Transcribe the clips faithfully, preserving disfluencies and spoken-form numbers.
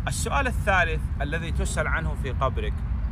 السؤال الثالث الذي تسأل عنه في قبرك: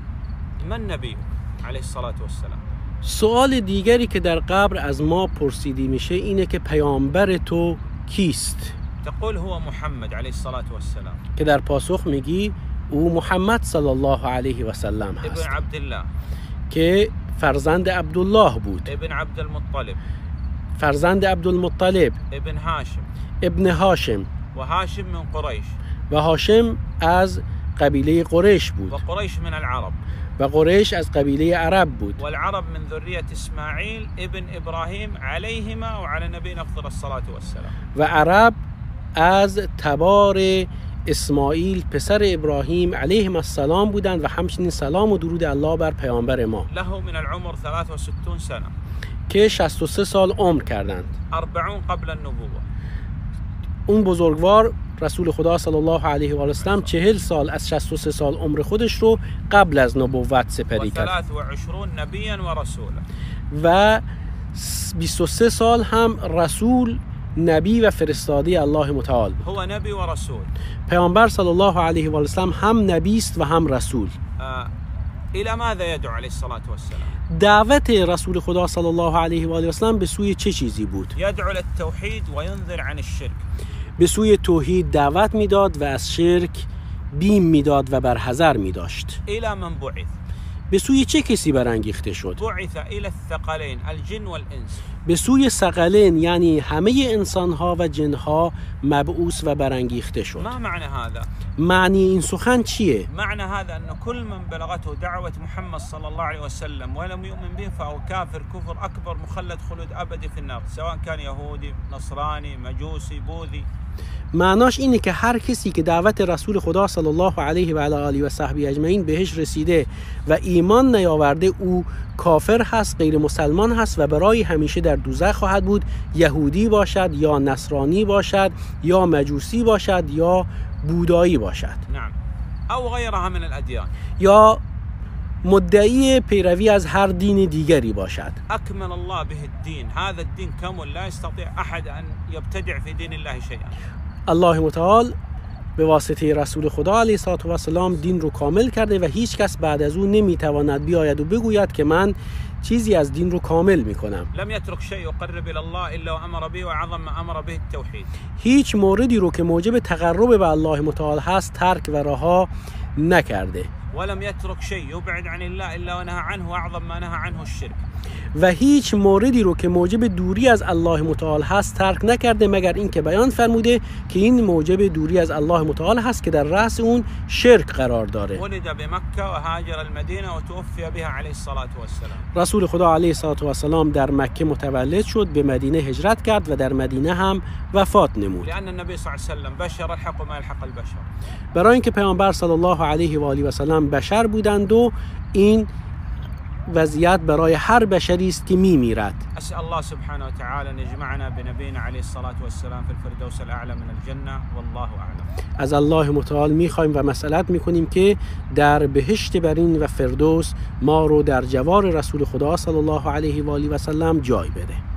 من نبي عليه الصلاة والسلام؟ سوال دیگری که در قبر از ما پرسیده میشه اینه که پیامبر تو کیست؟ تقول هو محمد عليه الصلاة والسلام. که در پاسخ میگی او محمد صلی الله علیه و سلم هست. ابن عبدالله. که فرزند عبدالله بود. ابن عبد المطلب. فرزند عبدالمطلب. ابن هاشم. ابن هاشم. و هاشم من قریش. و هاشم از قبیله قریش بود. و قریش من العرب. و قریش از قبیله عرب بود. والعرب من ذریة اسماعیل ابن ابراهیم علیهما و علی نبینا افضل الصلاة والسلام. و عرب از تبار اسماعیل پسر ابراهیم علیهم السلام بودند و همچنین سلام و درود الله بر پیامبر ما. له من العمر ثلاث و ستون سنه. که شصت و سه سال عمر کردند. اربعون قبل النبوة. اون بزرگوار رسول خدا صلی الله علیه و آله و سلم چهل سال از شصت و سه سال عمر خودش رو قبل از نبوت سپری کرد. و ثلاث و عشرون نبیا و رسولا. و بیست و سه سال هم رسول، نبی و فرستاده الله متعال. هو نبی و رسول. پیامبر صلی الله علیه و آله و سلم هم نبی است و هم رسول. الى ماذا يدعو علیه الصلاة والسلام؟ دعوت رسول خدا صلی الله علیه و آله و سلم به سوی چه چیزی بود؟ يدعو للتوحید و ينذر عن الشرك. به سوی توحید دعوت میداد و از شرک بیم میداد و بر حذر میداشت. الى من بعث. به سوی چه کسی برانگیخته شد؟ بعث الى الثقلین الجن والانس. به سوی ثقلین یعنی همه انسانها و جنها مبعوث و برانگیخته شد. ما معنی هذا؟ معنی این سخن چیه؟ معنی هذا ان كل من بلغته دعوة محمد صلی الله علیه وسلم ولم يؤمن به فهو كافر كفر اكبر مخلد خلود ابدی في النار سواء كان يهودي نصراني مجوسی بوذی. معناش اینه که هر کسی که دعوت رسول خدا صلی الله علیه و آله و صحبی اجمعین بهش رسیده و ایمان نیاورده او کافر هست، غیر مسلمان هست و برای همیشه در دوزخ خواهد بود، یهودی باشد یا نصرانی باشد یا مجوسی باشد یا بودایی باشد. نعم. او غیرها من الادیان. یا مدعی پیروی از هر دین دیگری باشد. اکمل الله به الدین. هذا الدین کامل لا يستطيع احد ان يبتدع في دین الله شيئا. الله متعال به واسطه رسول خدا علیه السلام دین رو کامل کرده و هیچ کس بعد از او نمیتواند بیاید و بگوید که من چیزی از دین رو کامل میکنم. لم يترك شيء يقرب الى الله الا وامر به واعظم ما امر به التوحید. هیچ موردی رو که موجب تقرب به الله متعال هست ترک و رها نکرده. ولم يترك شيء يبعد عن الله الا ونهى عنه واعظم ما نهى عنه الشرك. و هیچ موردی رو که موجب دوری از الله متعال هست ترک نکرده مگر اینکه بیان فرموده که این موجب دوری از الله متعال هست که در رأس اون شرک قرار داره. ولد بمکه و هاجر المدینه و توفی بها علیه الصلاة والسلام. رسول خدا علیه الصلاة والسلام در مکه متولد شد، به مدینه هجرت کرد و در مدینه هم وفات نمود. لأن النبی صلی الله علیه و سلم بشر الحق ما الحق البشر. برای اینکه پیامبر صلی الله علیه و آله و سلم بشر بودند و این وضعیت برای هر بشری است که میمیرد. اسأل الله سبحانه و تعالی ان یجمعنا بنبینا علیه الصلاة والسلام فی الفردوس الاعلى من الجنه والله اعلم. از الله متعال میخوایم و مسئلت میکنیم که در بهشت برین و فردوس ما رو در جوار رسول خدا صلی الله علیه و آله و سلم جای بده.